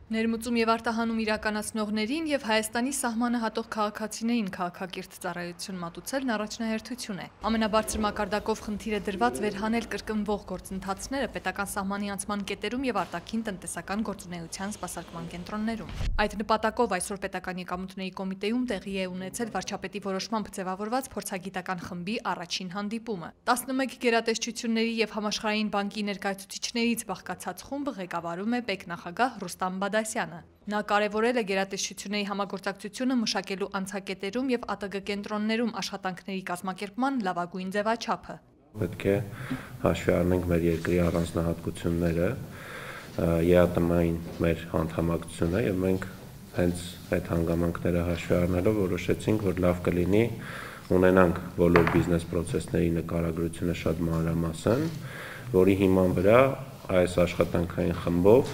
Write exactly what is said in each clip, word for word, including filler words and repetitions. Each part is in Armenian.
Ներմուծում եւ արտահանում իրականացնողներին եւ Հայաստանի սահմանը հատող քաղաքացիներին քաղաքակիրթ ծառայություն մատուցելն առաջնահերթություն է։ Ամենաբարձր մակարդակով խնդիրը դրված վերհանել կրկնվող գործընթացները պետական սահմանի անցման կետերում եւ արտաքին տնտեսական գործունեության սպասարկման կենտրոններում։ Այդ նպատակով այսօր պետական եկամուտների կոմիտեում տեղի է ունեցել վարչապետի որոշմամբ ձևավորված փորձագիտական խմբի առաջին հանդիպումը։ տասնմեկ գերատեսչությունների եւ Համաշխարհային բանկի ներկայացուցիչներից բաղկացած խումբը ղեկավարում է պետնախագահ Ռուստամ Բադասյանը։ Նա կարևորել է գերատեսչությունների համագործակցությունը մշակելու անցակետերում եւ ԱՏԳ կենտրոններում աշխատանքների կազմակերպման լավագույն ձևաչափը։ Պետք է հաշվի առնենք մեր երկրի առանձնահատկությունները, ԵԱՏՄ-ին մեր անդամակցությունը եւ մենք հենց այդ հանգամանքները հաշվի առնելով որոշեցինք, որ լավ կլինի ունենանք բոլոր բիզնես պրոցեսների նկարագրությունը շատ մանրամասն, որի հիման վրա այս աշխատանքային խմբով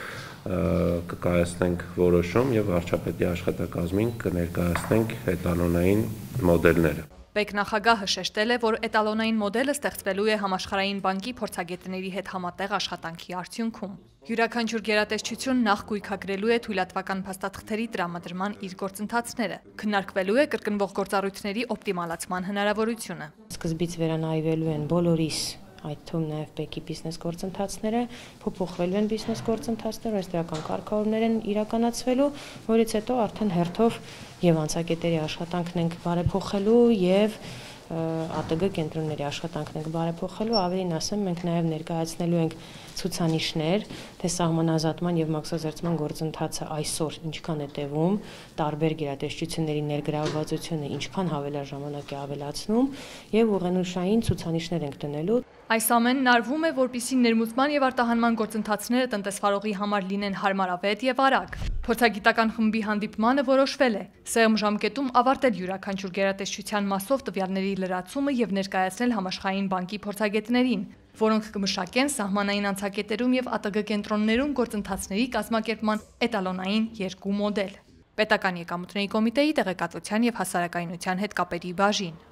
կկայացնենք որոշում եւ վարչապետի աշխատակազմին կներկայացնենք էտալոնային մոդելները։ Պետնախագահը շեշտել է, որ էտալոնային մոդելը ստեղծվելու է Համաշխարհային բանկի փորձագետների հետ համատեղ աշխատանքի արդյունքում։ Յուրաքանչյուր գերատեսչություն նախ գույքագրելու է թույլատվական փաստաթղթերի տրամադրման իր գործընթացները, քննարկվելու է կրկնվող գործառույթների օպտիմալացման հնարավորությունը։ Սկզբից վերանայվելու են բոլորիս այդ թվում նաև ՊԵԿ-ի բիզնես գործընթացները, փոփոխվելու են բիզնես գործընթացները, օրենսդրական կարգավորումներ են իրականացվելու, որից հետո արդեն հերթով եւ անցակետերի աշխատանքն ենք բարեփոխելու եւ ԱՏԳ կենտրոնների աշխատանքն ենք բարեփոխելու, ավելին ասեմ, մենք նաև ներկայացնելու ենք ցուցանիշներ, թե սահմանազատման եւ մաքսազերծման գործընթացը այսօր ինչքան է տևում, տարբեր գերատեսչությունների ներգրավվածությունը ինչքան հավելյալ ժամանակ է ավելացնում եւ ուղենուշային ցուցանիշներ ենք դնելու։ Այս ամենն արվում է, որպեսզի ներմուծման եւ արտահանման գործընթացները տնտեսվարողի համար լինեն հարմարավետ եւ արագ։ Փորձագիտական խմբի հանդիպմանը որոշվել է սեղմ ժամկետում ավարտել յուրաքանչյուր գերատեսչության մասով տվյալների լրացումը եւ ներկայացնել Համաշխարհային բանկի փորձագետներին, որոնք կմշակեն սահմանային անցակետերում եւ ԱՏԳ կենտրոններում գործընթացների կազմակերպման էտալոնային երկու մոդել։ Պետական եկամուտների կոմիտեի տեղեկատվության եւ հասարակայնության հետ կապերի բաժին։